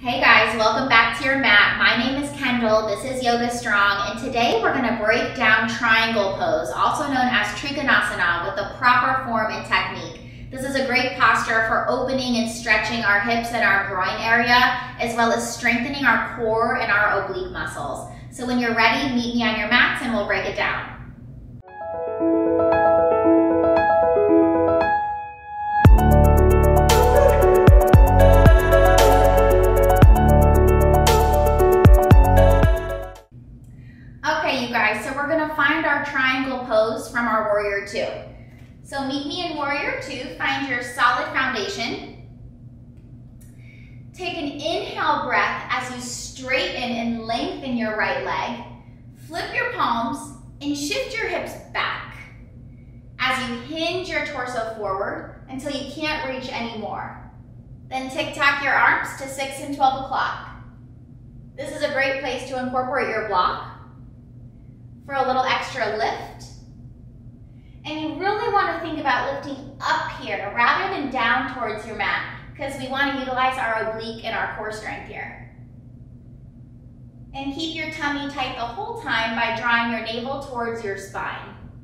Hey guys, welcome back to your mat. My name is Kendall, this is Yoga Strong, and today we're going to break down triangle pose, also known as Trikonasana, with the proper form and technique. This is a great posture for opening and stretching our hips and our groin area, as well as strengthening our core and our oblique muscles. So when you're ready, meet me on your mats and we'll break it down. Okay, you guys, so we're gonna find our triangle pose from our Warrior Two. So meet me in Warrior Two, find your solid foundation. Take an inhale breath as you straighten and lengthen your right leg. Flip your palms and shift your hips back as you hinge your torso forward until you can't reach anymore. Then tic-tac your arms to 6 and 12 o'clock. This is a great place to incorporate your block for a little extra lift. And you really want to think about lifting up here rather than down towards your mat, because we want to utilize our oblique and our core strength here. And keep your tummy tight the whole time by drawing your navel towards your spine.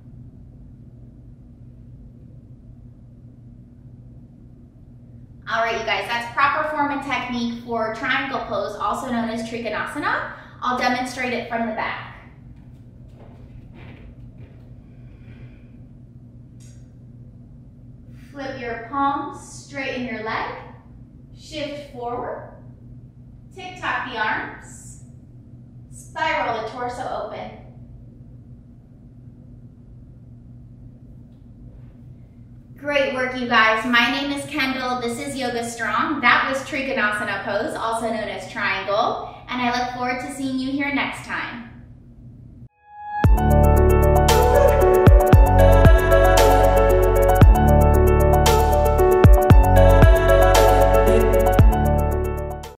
All right, you guys, that's proper form and technique for triangle pose, also known as Trikonasana. I'll demonstrate it from the back. Flip your palms, straighten your leg, shift forward, tic-tac the arms, spiral the torso open. Great work, you guys. My name is Kendall, this is Yoga Strong. That was Trikonasana pose, also known as triangle, and I look forward to seeing you here next time.